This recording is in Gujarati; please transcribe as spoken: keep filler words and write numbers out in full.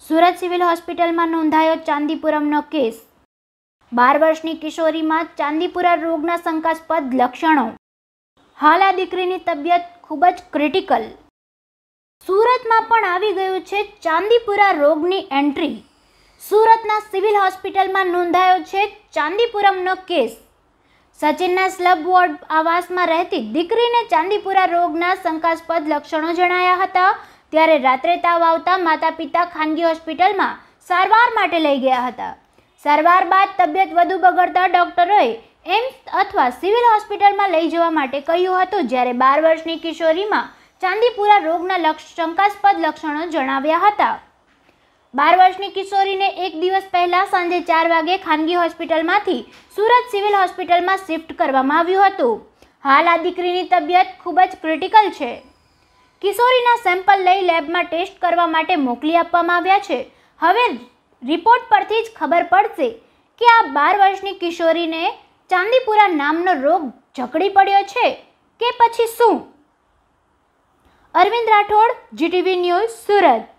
સુરત સિવિલ હોસ્પિટલમાં નોંધાયો ચાંદીપુરમનો કેસ। બાર વર્ષની કિશોરીમાં ચાંદીપુરા રોગના શંકાસ્પદ લક્ષણો। હાલ આ દીકરીની તબિયત ખૂબ જ ક્રિટિકલ। સુરતમાં પણ આવી ગયું છે ચાંદીપુરા રોગની એન્ટ્રી। સુરતના સિવિલ હોસ્પિટલમાં નોંધાયો છે ચાંદીપુરમનો કેસ। સચિનના સ્લબ વોર્ડ આવાસમાં રહેતી દીકરીને ચાંદીપુરા રોગના શંકાસ્પદ લક્ષણો જણાયા હતા, ત્યારે રાત્રે તાવ આવતા માતા પિતા ખાનગી હોસ્પિટલમાં સારવાર માટે લઈ ગયા હતા। સારવાર બાદ તબિયત વધુ બગડતા ડોક્ટરોએ એમ્સ અથવા સિવિલ હોસ્પિટલમાં લઈ જવા માટે કહ્યું હતું, જ્યારે બાર વર્ષની કિશોરીમાં ચાંદીપુરા રોગના શંકાસ્પદ લક્ષણો જણાવ્યા હતા। બાર વર્ષની કિશોરીને એક દિવસ પહેલા સાંજે ચાર વાગે ખાનગી હોસ્પિટલમાંથી સુરત સિવિલ હોસ્પિટલમાં શિફ્ટ કરવામાં આવ્યું હતું। હાલ આ દીકરીની તબિયત ખૂબ જ ક્રિટિકલ છે। કિશોરીના સેમ્પલ લઈ લેબમાં ટેસ્ટ કરવા માટે મોકલી આપવામાં આવ્યા છે। હવે રિપોર્ટ પરથી જ ખબર પડશે કે આ બાર વર્ષની કિશોરીને ચાંદીપુરા નામનો રોગ જકડી પડ્યો છે કે પછી શું। Arvind Rathod, GTV news, Surat.